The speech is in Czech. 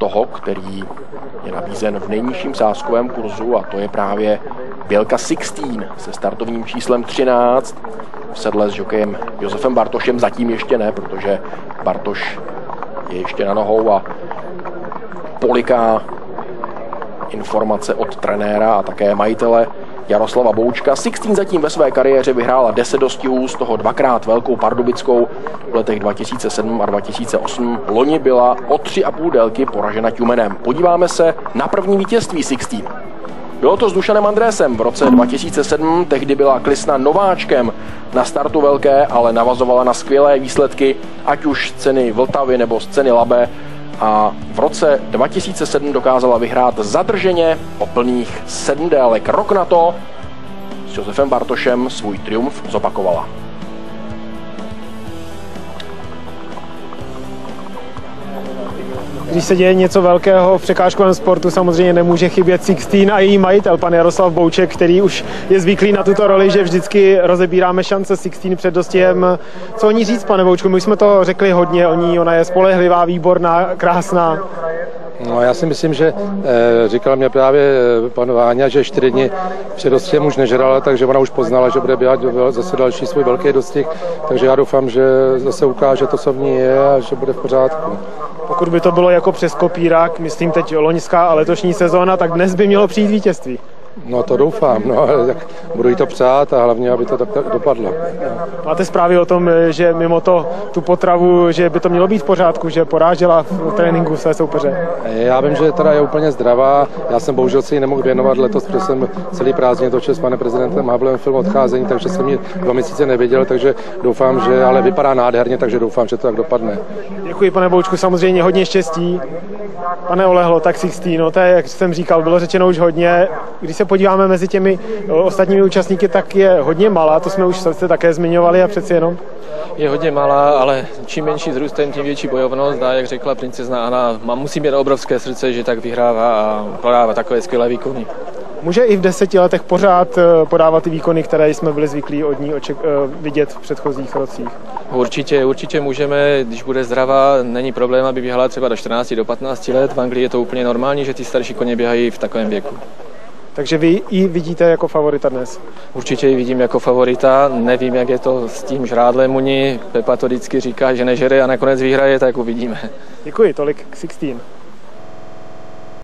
toho, který je nabízen v nejnižším sázkovém kurzu, a to je právě Bělka 16 se startovním číslem 13 v sedle s jokejem Josefem Bartošem. Zatím ještě ne, protože Bartoš je ještě na nohou a poliká informace od trenéra a také majitele Jaroslava Boučka. 16 zatím ve své kariéře vyhrála 10 dostihů, z toho 2krát Velkou Pardubickou v letech 2007 a 2008. Loni byla o 3,5 délky poražena Tjumenem. Podíváme se na první vítězství 16. Bylo to s Dušanem Andrésem v roce 2007, tehdy byla Klisna nováčkem na startu velké, ale navazovala na skvělé výsledky, ať už z ceny Vltavy nebo z ceny Labe, a v roce 2007 dokázala vyhrát zadrženě o plných 7 délek. Rok na to s Josefem Bartošem svůj triumf zopakovala. Když se děje něco velkého v překážkovém sportu, samozřejmě nemůže chybět 16 a její majitel, pan Jaroslav Bouček, který už je zvyklý na tuto roli, že vždycky rozebíráme šance 16 před dostihem. Co o ní říct, pane Boučku? My jsme to řekli hodně o ní, ona je spolehlivá, výborná, krásná. No, já si myslím, že říkal mě právě pan Váňa, že 4 dny před dostihem už nežrala, takže ona už poznala, že bude běhat zase další svůj velký dostih, takže já doufám, že zase ukáže to, co v ní je, a že bude v pořádku. Pokud by to bylo jako přes kopírák, myslím teď loňská a letošní sezóna, tak dnes by mělo přijít vítězství. No to doufám, no, ale tak budu jí to přát a hlavně, aby to tak dopadlo. Máte zprávy o tom, že mimo tu potravu, že by to mělo být v pořádku, že porážela v tréninku své soupeře? Já vím, že teda je úplně zdravá. Já jsem bohužel si ji nemohl věnovat letos, protože jsem celý prázdnin točil s panem prezidentem Havlem film Odcházení, takže jsem ji 2 měsíce neviděl, takže doufám, že, ale vypadá nádherně, takže doufám, že to tak dopadne. Děkuji, pane Boučku, samozřejmě hodně štěstí. Pane Olehlo, tak 16, no to je, jak jsem říkal, bylo řečeno už hodně. Když se podíváme mezi těmi ostatními účastníky, tak je hodně malá, to jsme už se také zmiňovali, a přeci jenom. Je hodně malá, ale čím menší vzrůstem, tím větší bojovnost, a jak řekla princezna Anna, musí mít obrovské srdce, že tak vyhrává a podává takové skvělé výkony. Může i v 10 letech pořád podávat ty výkony, které jsme byli zvyklí od ní vidět v předchozích rocích? Určitě můžeme, když bude zdravá, není problém, aby běhala třeba do 14, do 15 let. V Anglii je to úplně normální, že ty starší koně běhají v takovém věku. Takže vy ji vidíte jako favorita dnes? Určitě ji vidím jako favorita, nevím, jak je to s tím žrádlem u ní. Pepa to vždycky říká, že nežere a nakonec vyhraje, tak uvidíme. Děkuji, tolik k 16.